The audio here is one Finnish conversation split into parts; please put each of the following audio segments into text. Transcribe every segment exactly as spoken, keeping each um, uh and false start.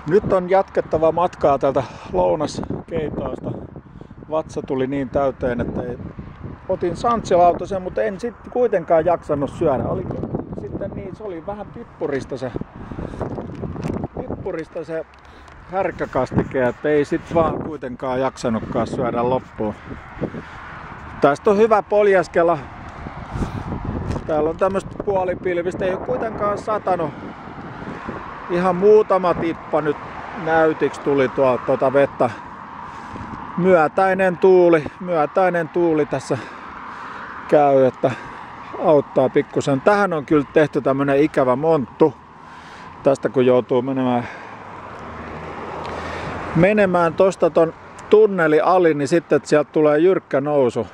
Nyt on jatkettava matkaa täältä lounaskeitoista. Vatsa tuli niin täyteen, että ei... otin santsilautasen, mutta en sitten kuitenkaan jaksanut syödä. Oli sitten niin, se oli vähän pippurista se, pippurista se härkäkastike, että ei sit vaan kuitenkaan jaksanutkaan syödä loppuun. Tästä on hyvä poljaskella. Täällä on tämmöistä puolipilvistä, ei ole kuitenkaan satanut. Ihan muutama tippa nyt näytiksi tuli tuolta tuota vettä. Myötäinen tuuli, myötäinen tuuli tässä käy, että auttaa pikkusen. Tähän on kyllä tehty tämmönen ikävä monttu. Tästä kun joutuu menemään, menemään tosta ton tunneli ali, niin sitten että sieltä tulee jyrkkä nousu.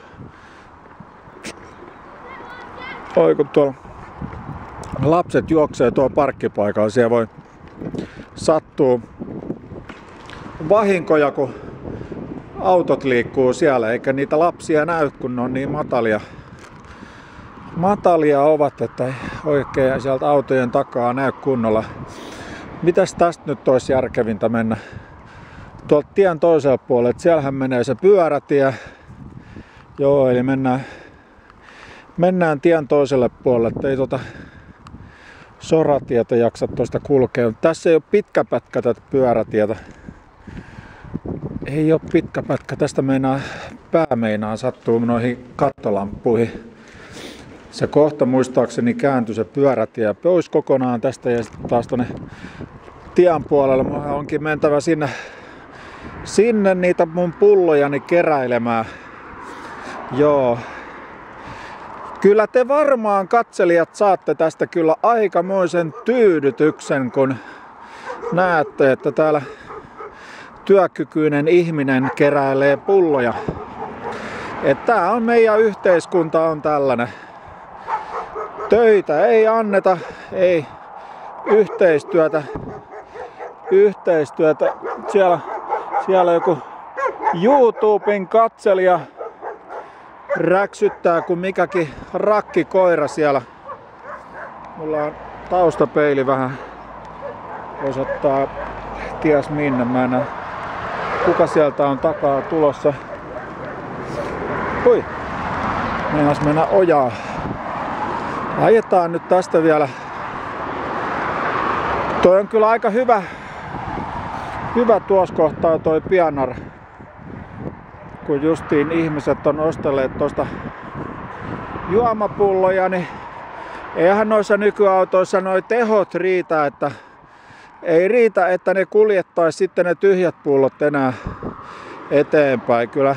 Oi kun tuolla lapset juoksee tuolla parkkipaikalla, siellä voi sattua vahinkoja, kun autot liikkuu siellä, eikä niitä lapsia näy, kun ne on niin matalia. Matalia ovat, että ei oikein sieltä autojen takaa näy kunnolla. Mitäs tästä nyt olisi järkevintä mennä? Tuolta tien toiselle puolelle, että siellähän menee se pyörätie. Joo, eli mennään, mennään tien toiselle puolelle, että ei tuota soratietä jaksa tuosta kulkea. Tässä ei ole pitkä pätkä tätä pyörätietä. Ei ole pitkä pätkä. Tästä meinaa, pää meinaa sattuu noihin kattolamppuihin. Se kohta muistaakseni kääntyi se pyörätie pois kokonaan tästä ja sitten taas tonne tien puolelle. Mä onkin mentävä sinne, sinne niitä mun pullojani keräilemään. Joo. Kyllä te varmaan katselijat saatte tästä kyllä aikamoisen tyydytyksen, kun näette, että täällä työkykyinen ihminen keräilee pulloja. Että tää on meidän yhteiskunta on tällainen. Töitä ei anneta, ei yhteistyötä. Yhteistyötä. Siellä, siellä joku YouTuben katselija räksyttää kuin mikäkin rakkikoira siellä. Mulla on taustapeili vähän osoittaa ties minne. Mä en näe, kuka sieltä on takaa tulossa. Hui! Meinas mennä ojaa. Ajetaan nyt tästä vielä. Toi on kyllä aika hyvä, hyvä tuossa kohtaa toi Pianar. Kun justiin ihmiset on ostelleet tuosta juomapulloja, niin eihän noissa nykyautoissa noi tehot riitä, että ei riitä, että ne kuljettaisi sitten ne tyhjät pullot enää eteenpäin. Kyllä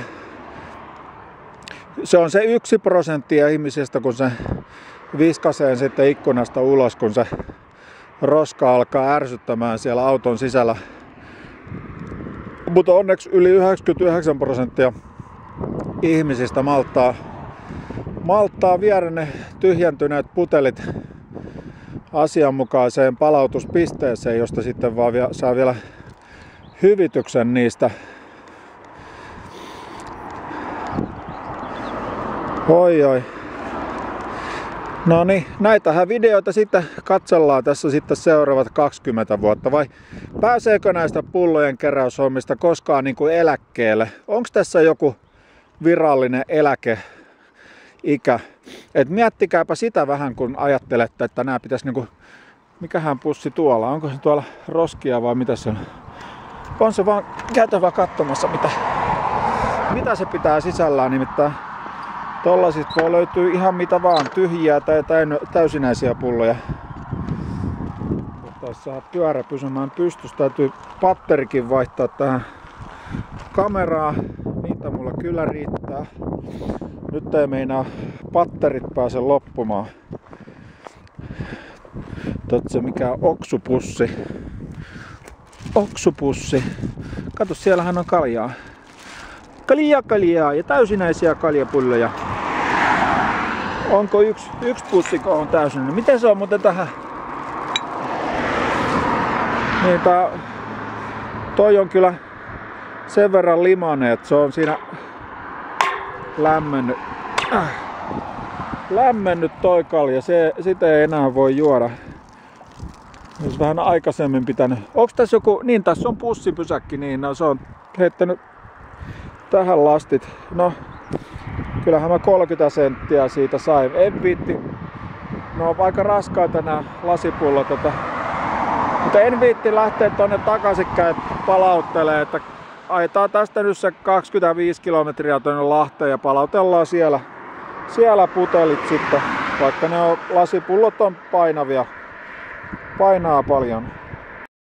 se on se yksi prosenttia ihmisistä, kun se viskasee sitten ikkunasta ulos, kun se roska alkaa ärsyttämään siellä auton sisällä. Mutta onneksi yli yhdeksänkymmentäyhdeksän prosenttia ihmisistä malttaa, malttaa viedä ne tyhjentyneet putelit asianmukaiseen palautuspisteeseen, josta sitten vaan saa vielä hyvityksen niistä. Oi oi. No niin, näitähän videoita sitten katsellaan tässä sitten seuraavat kaksikymmentä vuotta, vai pääseekö näistä pullojen keräyshommista koskaan niin kuin eläkkeelle? Onko tässä joku virallinen eläkeikä? Et miettikääpä sitä vähän, kun ajattelette, että nämä pitäisi niinku, mikähän pussi tuolla, onko se tuolla roskia vai mitä se on? On se vaan käytävä katsomassa, mitä, mitä se pitää sisällään, nimittäin tollasista voi löytyä ihan mitä vaan, tyhjiä tai täysinäisiä pulloja. Tässä saa pyörä pysymään pystyssä, täytyy patterikin vaihtaa tähän kameraa, niitä mulla kyllä riittää. Nyt ei meinaa patterit pääse loppumaan. Totse mikä oksupussi. Oksupussi. Kato, siellähän on kaljaa. Kaljaa, kaljaa ja täysinäisiä kaljapulloja. Onko yksi, yksi pussiko on täysin? Miten se on muuten tähän? Niin tää, toi on kyllä sen verran limainen, että se on siinä lämmennyt. Äh, lämmennyt toi kalja. Se, sitä ei enää voi juoda. Olisi vähän aikaisemmin pitänyt. Onks tässä joku, niin tässä on pussipysäkki, niin no, se on heittänyt tähän lastit. No, kyllähän mä kolmekymmentä senttiä siitä sain. En viitti. No on aika raskaita nämä lasipullot. Että... Mutta en viitti lähteä tonne takaisinkäin palauttelee, että ajetaan tästä nyt se kaksikymmentäviisi kilometriä tonne Lahteen ja palautellaan siellä, siellä putelit sitten, vaikka ne on, lasipullot on painavia, painaa paljon.